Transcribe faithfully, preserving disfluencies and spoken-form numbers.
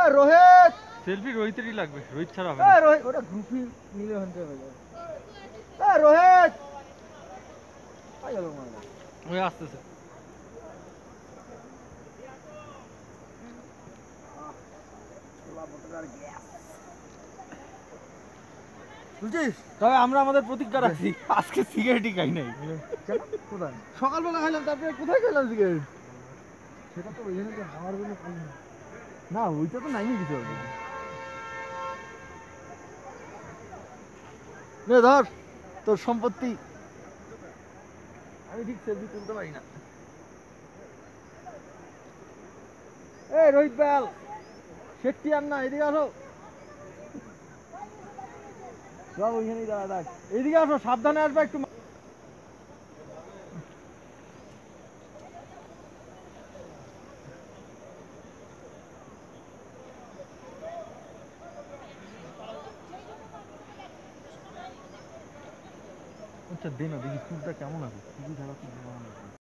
Rohit selfie রোহিতেরই লাগবে, রোহিত ছাড়া হবে না। রোহিত ওটা গ্রুপই নিলে হতে হবে। রোহিত আই গেল মারা ওই আসতেছে। তবে আমরা আমাদের প্রতিজ্ঞা রাখছি আজকে সিগারেটই খাই নাই। কোথায় সকালবেলা খাইলাম, তারপরে কোথায় খাইলাম সিগারেট? সেটা তো ওইখানে যে হাওয়ার জন্য খাই না, ওইটা তো নাই কিছু হবে। নে ধর তোর সম্পত্তি। আমি ঠিক সেলফি তুলতে পারি না। এই রোহিত বেল সেটটি আর না, এদিকে আসো। সব ওইখানেই দাঁড়া থাক, এদিকে আসো, সাবধানে আসবে একটু। আচ্ছা দে না দেখি চুলটা কেমন আছে, খুবই খারাপ।